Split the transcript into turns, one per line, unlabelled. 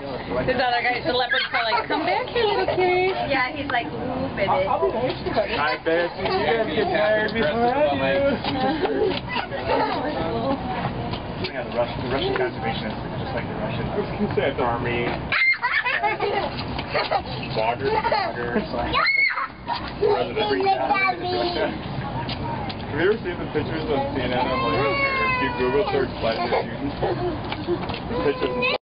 This other guy, the leopard's probably like, come back here, little kitty.
Yeah, he's like, ooh, baby.
Hi, Betsy. You guys get tired before I do. Yeah, the Russian conservationists are just like the Russian army. Bloggers. Have you ever seen the pictures on CNN of like, if you Google search flight students? Pictures